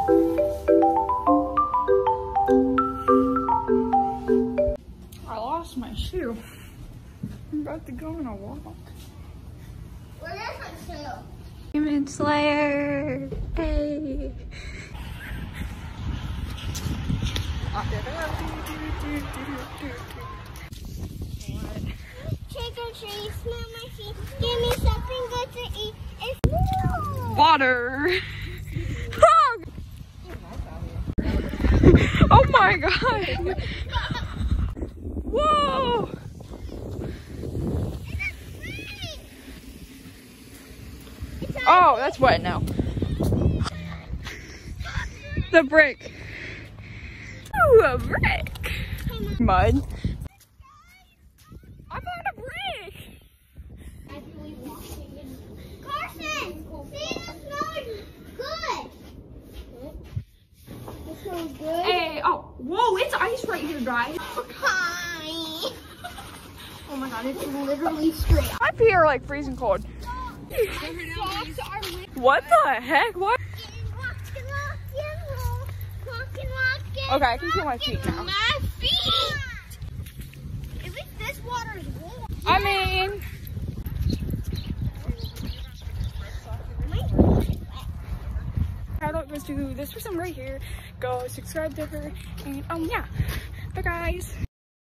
I lost my shoe. I'm about to go on a walk. Where is my shoe? Demon Slayer! Hey! Trick or treat, smell my feet. Give me something good to eat. It's Water! Oh my god! Whoa! Oh, that's wet now. The brick. Ooh, a brick. Mud. I'm on a brick. Carson, see, this smells good. This smells good. Hey, oh, whoa, it's ice right here, guys. Hi. Oh my god, it's literally straight. My feet are like freezing cold. What the heck? What? Okay, I can feel my feet now. My feet! At least this water is warm. I mean, shout out goes to this person right here. Go subscribe to her. And yeah. Bye guys.